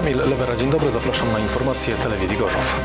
Kamil Lewera, dzień dobry, zapraszam na informacje telewizji Gorzów.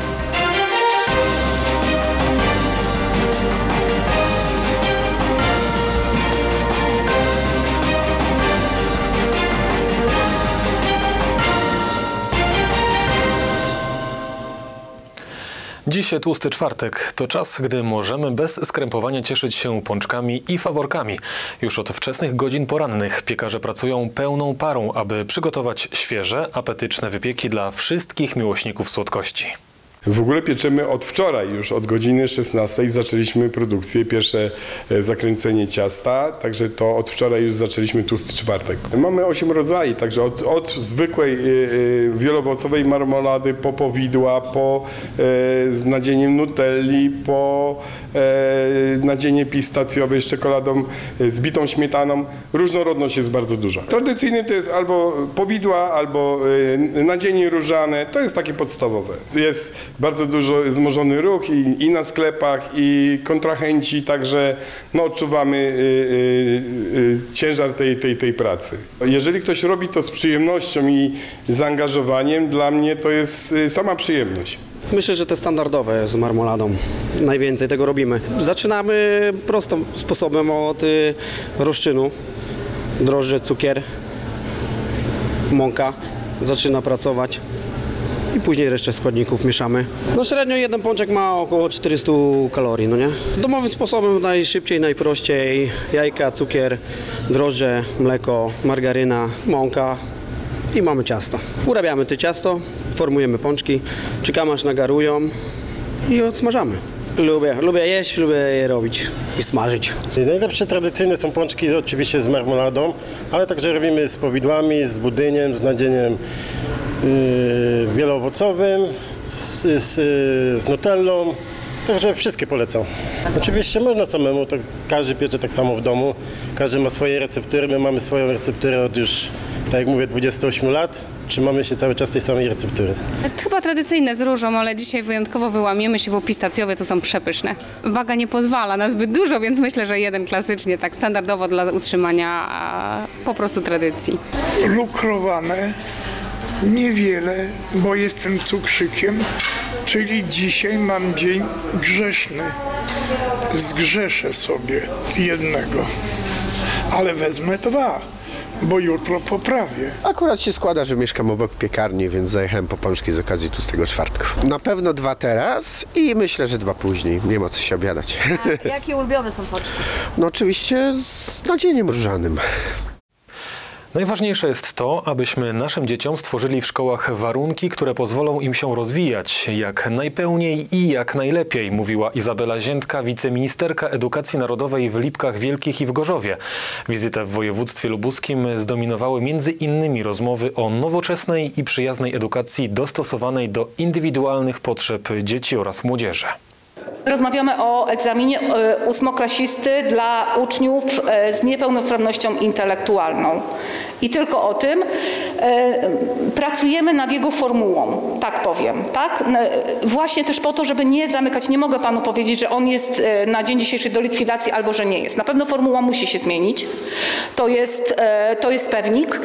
Dziś tłusty czwartek. To czas, gdy możemy bez skrępowania cieszyć się pączkami i faworkami. Już od wczesnych godzin porannych piekarze pracują pełną parą, aby przygotować świeże, apetyczne wypieki dla wszystkich miłośników słodkości. W ogóle pieczemy od wczoraj, już od godziny 16 zaczęliśmy produkcję, pierwsze zakręcenie ciasta, także to od wczoraj już zaczęliśmy tłusty czwartek. Mamy 8 rodzajów, także od zwykłej wieloowocowej marmolady, po powidła, po z nadzieniem nutelli, po nadzienie pistacjowe z czekoladą, z bitą śmietaną. Różnorodność jest bardzo duża. Tradycyjny to jest albo powidła, albo nadzienie różane, to jest takie podstawowe. Jest bardzo dużo wzmożony ruch i na sklepach, i kontrahenci, także no, odczuwamy ciężar tej pracy. Jeżeli ktoś robi to z przyjemnością i zaangażowaniem, dla mnie to jest sama przyjemność. Myślę, że to standardowe z marmoladą. Najwięcej tego robimy. Zaczynamy prostym sposobem od rozczynu. Drożdże, cukier, mąka. Zaczyna pracować. I później resztę składników mieszamy. No średnio jeden pączek ma około 400 kalorii, no nie? Domowym sposobem najszybciej, najprościej. Jajka, cukier, drożdże, mleko, margaryna, mąka i mamy ciasto. Urabiamy to ciasto, formujemy pączki, czekamy aż nagarują i odsmażamy. Lubię jeść, lubię je robić i smażyć. Najlepsze tradycyjne są pączki oczywiście z marmoladą, ale także robimy z powidłami, z budyniem, z nadzieniem wieloowocowym, z nutellą, także wszystkie polecam. Oczywiście można samemu, to każdy piecze tak samo w domu, każdy ma swoje receptury, my mamy swoją recepturę od już, tak jak mówię, 28 lat. Trzymamy się cały czas tej samej receptury. Chyba tradycyjne z różą, ale dzisiaj wyjątkowo wyłamiemy się, bo pistacjowe to są przepyszne. Waga nie pozwala na zbyt dużo, więc myślę, że jeden klasycznie, tak standardowo dla utrzymania po prostu tradycji. Lukrowane, niewiele, bo jestem cukrzykiem, czyli dzisiaj mam dzień grzeszny. Zgrzeszę sobie jednego, ale wezmę 2. Bo jutro poprawię. Akurat się składa, że mieszkam obok piekarni, więc zajechałem po pączki z okazji tłustego czwartku. Na pewno 2 teraz i myślę, że 2 później. Nie ma co się obiadać. A jakie ulubione są pączki? No oczywiście z nadzieniem różanym. Najważniejsze jest to, abyśmy naszym dzieciom stworzyli w szkołach warunki, które pozwolą im się rozwijać jak najpełniej i jak najlepiej, mówiła Izabela Ziętka, wiceministerka edukacji narodowej w Lipkach Wielkich i w Gorzowie. Wizytę w województwie lubuskim zdominowały m.in. rozmowy o nowoczesnej i przyjaznej edukacji dostosowanej do indywidualnych potrzeb dzieci oraz młodzieży. Rozmawiamy o egzaminie ósmoklasisty dla uczniów z niepełnosprawnością intelektualną. I tylko o tym. Pracujemy nad jego formułą, tak powiem. Tak? Właśnie też po to, żeby nie zamykać, nie mogę panu powiedzieć, że on jest na dzień dzisiejszy do likwidacji albo że nie jest. Na pewno formuła musi się zmienić. To jest pewnik.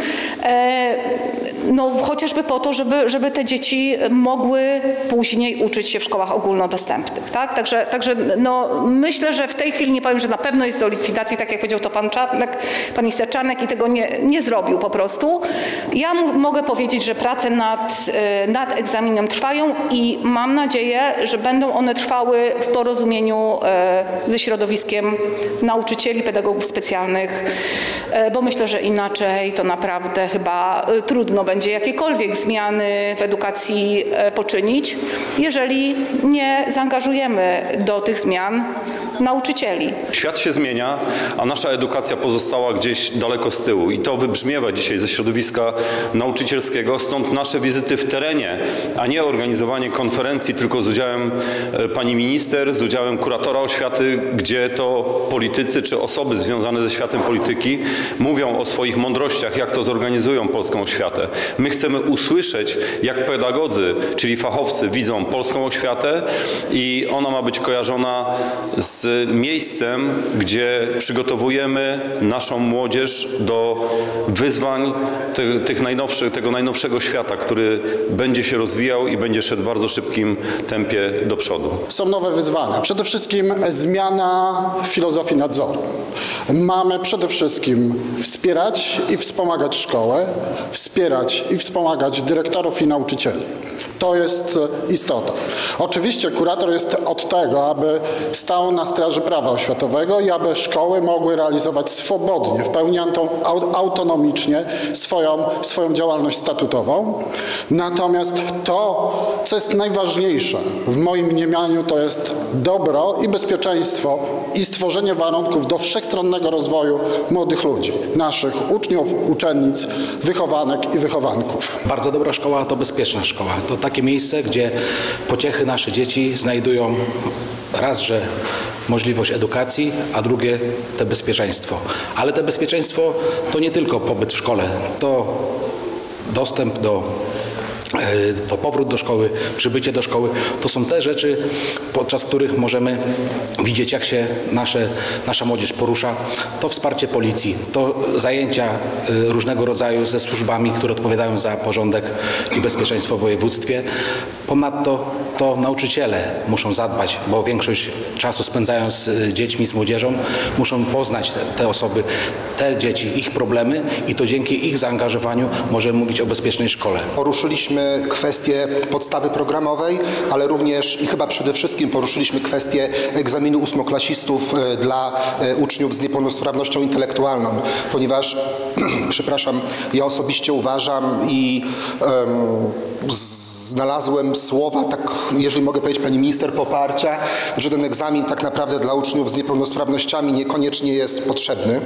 No, chociażby po to, żeby te dzieci mogły później uczyć się w szkołach ogólnodostępnych. Tak? Także no, myślę, że w tej chwili nie powiem, że na pewno jest do likwidacji, tak jak powiedział to pan minister Czarnek i tego nie zrobił po prostu. Ja mogę powiedzieć, że prace nad egzaminem trwają i mam nadzieję, że będą one trwały w porozumieniu ze środowiskiem nauczycieli, pedagogów specjalnych, bo myślę, że inaczej to naprawdę chyba trudno będzie jakiekolwiek zmiany w edukacji poczynić, jeżeli nie zaangażujemy do tych zmian nauczycieli. Świat się zmienia, a nasza edukacja pozostała gdzieś daleko z tyłu i to wybrzmiewa dzisiaj ze środowiska nauczycielskiego, stąd nasze wizyty w terenie, a nie organizowanie konferencji tylko z udziałem pani minister, z udziałem kuratora oświaty, gdzie to politycy czy osoby związane ze światem polityki mówią o swoich mądrościach, jak to zorganizują polską oświatę. My chcemy usłyszeć, jak pedagodzy, czyli fachowcy widzą polską oświatę i ona ma być kojarzona z z miejscem, gdzie przygotowujemy naszą młodzież do wyzwań tego najnowszego świata, który będzie się rozwijał i będzie szedł w bardzo szybkim tempie do przodu. Są nowe wyzwania. Przede wszystkim zmiana filozofii nadzoru. Mamy przede wszystkim wspierać i wspomagać szkołę, wspierać i wspomagać dyrektorów i nauczycieli. To jest istota. Oczywiście kurator jest od tego, aby stał na straży prawa oświatowego i aby szkoły mogły realizować swobodnie, w pełni autonomicznie swoją działalność statutową. Natomiast to, co jest najważniejsze w moim mniemaniu, to jest dobro i bezpieczeństwo i stworzenie warunków do wszechstronnego rozwoju młodych ludzi, naszych uczniów, uczennic, wychowanek i wychowanków. Bardzo dobra szkoła to bezpieczna szkoła. To takie miejsce, gdzie pociechy nasze dzieci znajdują raz, że możliwość edukacji, a drugie te bezpieczeństwo. Ale te bezpieczeństwo to nie tylko pobyt w szkole, to dostęp to powrót do szkoły, przybycie do szkoły, to są te rzeczy, podczas których możemy widzieć, jak się nasza młodzież porusza. To wsparcie policji, to zajęcia różnego rodzaju ze służbami, które odpowiadają za porządek i bezpieczeństwo w województwie. Ponadto to nauczyciele muszą zadbać, bo większość czasu spędzają z dziećmi, z młodzieżą, muszą poznać te osoby, te dzieci, ich problemy i to dzięki ich zaangażowaniu możemy mówić o bezpiecznej szkole. Poruszyliśmy kwestię podstawy programowej, ale również i chyba przede wszystkim poruszyliśmy kwestię egzaminu ósmoklasistów dla uczniów z niepełnosprawnością intelektualną, ponieważ, przepraszam, ja osobiście uważam i znalazłem słowa, tak, jeżeli mogę powiedzieć, pani minister, poparcia, że ten egzamin tak naprawdę dla uczniów z niepełnosprawnościami niekoniecznie jest potrzebny.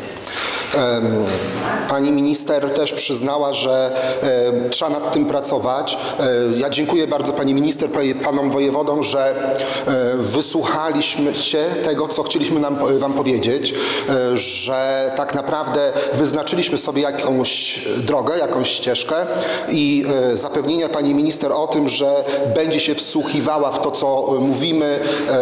Pani minister też przyznała, że trzeba nad tym pracować. Ja dziękuję bardzo pani minister, panom wojewodom, że wysłuchaliśmy się tego, co chcieliśmy wam powiedzieć, że tak naprawdę wyznaczyliśmy sobie jakąś drogę, jakąś ścieżkę i zapewnienia pani minister o tym, że będzie się wsłuchiwała w to, co mówimy,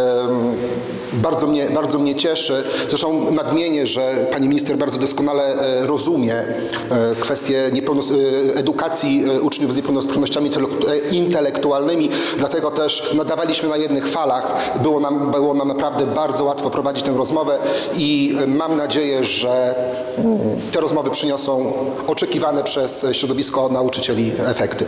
bardzo mnie cieszy. Zresztą nadmienię, że pani minister bardzo doskonale rozumie kwestię edukacji uczniów z niepełnosprawnościami intelektualnymi, dlatego też nadawaliśmy na jednych falach. Było nam naprawdę bardzo łatwo prowadzić tę rozmowę i mam nadzieję, że te rozmowy przyniosą oczekiwane przez środowisko nauczycieli efekty.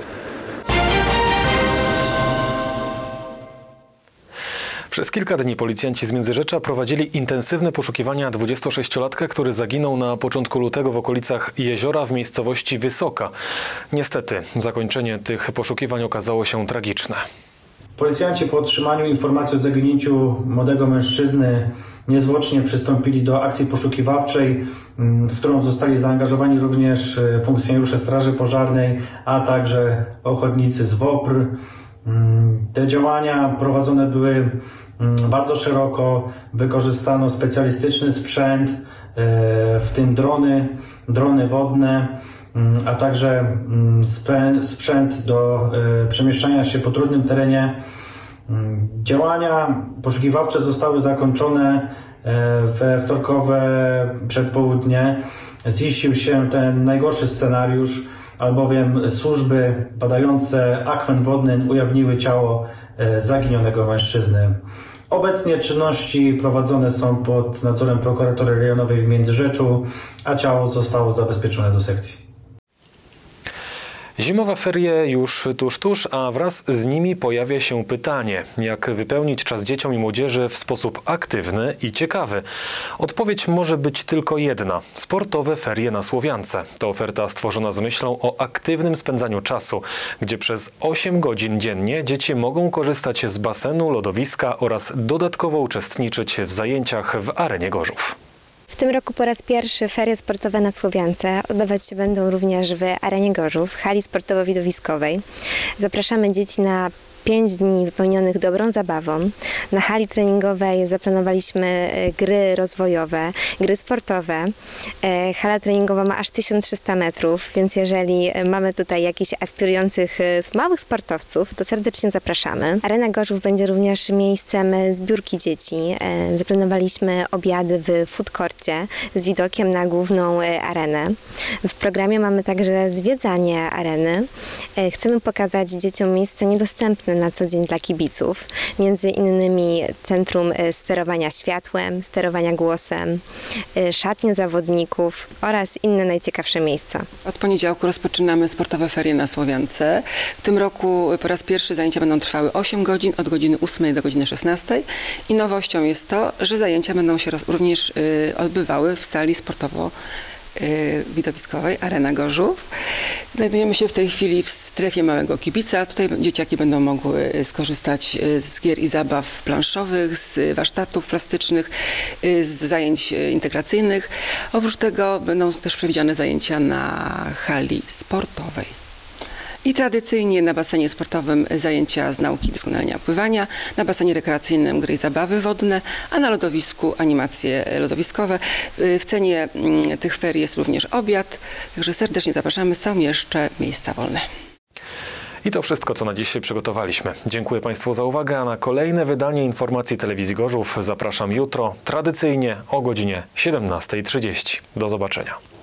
Przez kilka dni policjanci z Międzyrzecza prowadzili intensywne poszukiwania 26-latka, który zaginął na początku lutego w okolicach jeziora w miejscowości Wysoka. Niestety, zakończenie tych poszukiwań okazało się tragiczne. Policjanci po otrzymaniu informacji o zaginięciu młodego mężczyzny niezwłocznie przystąpili do akcji poszukiwawczej, w którą zostali zaangażowani również funkcjonariusze Straży Pożarnej, a także ochotnicy z WOPR. Te działania prowadzone były bardzo szeroko, wykorzystano specjalistyczny sprzęt, w tym drony wodne, a także sprzęt do przemieszczania się po trudnym terenie. Działania poszukiwawcze zostały zakończone we wtorkowe przedpołudnie. Ziścił się ten najgorszy scenariusz, albowiem służby badające akwen wodny ujawniły ciało zaginionego mężczyzny. Obecnie czynności prowadzone są pod nadzorem prokuratury rejonowej w Międzyrzeczu, a ciało zostało zabezpieczone do sekcji. Zimowe ferie już tuż, a wraz z nimi pojawia się pytanie, jak wypełnić czas dzieciom i młodzieży w sposób aktywny i ciekawy. Odpowiedź może być tylko jedna – sportowe ferie na Słowiance. To oferta stworzona z myślą o aktywnym spędzaniu czasu, gdzie przez 8 godzin dziennie dzieci mogą korzystać z basenu, lodowiska oraz dodatkowo uczestniczyć w zajęciach w Arenie Gorzów. W tym roku po raz pierwszy ferie sportowe na Słowiance odbywać się będą również w Arenie Gorzów, hali sportowo-widowiskowej. Zapraszamy dzieci na 5 dni wypełnionych dobrą zabawą. Na hali treningowej zaplanowaliśmy gry rozwojowe, gry sportowe. Hala treningowa ma aż 1300 metrów, więc jeżeli mamy tutaj jakichś aspirujących małych sportowców, to serdecznie zapraszamy. Arena Gorzów będzie również miejscem zbiórki dzieci. Zaplanowaliśmy obiady w food courcie z widokiem na główną arenę. W programie mamy także zwiedzanie areny. Chcemy pokazać dzieciom miejsce niedostępne na co dzień dla kibiców, między innymi centrum sterowania światłem, sterowania głosem, szatnie zawodników oraz inne najciekawsze miejsca. Od poniedziałku rozpoczynamy sportowe ferie na Słowiance. W tym roku po raz pierwszy zajęcia będą trwały 8 godzin, od godziny 8 do godziny 16 i nowością jest to, że zajęcia będą się również odbywały w sali sportowo-widowiskowej Arena Gorzów. Znajdujemy się w tej chwili w strefie małego kibica. Tutaj dzieciaki będą mogły skorzystać z gier i zabaw planszowych, z warsztatów plastycznych, z zajęć integracyjnych. Oprócz tego będą też przewidziane zajęcia na hali sportowej. I tradycyjnie na basenie sportowym zajęcia z nauki i doskonalenia pływania, na basenie rekreacyjnym gry i zabawy wodne, a na lodowisku animacje lodowiskowe. W cenie tych ferii jest również obiad, także serdecznie zapraszamy, są jeszcze miejsca wolne. I to wszystko, co na dzisiaj przygotowaliśmy. Dziękuję Państwu za uwagę, a na kolejne wydanie Informacji Telewizji Gorzów zapraszam jutro, tradycyjnie o godzinie 17:30. Do zobaczenia.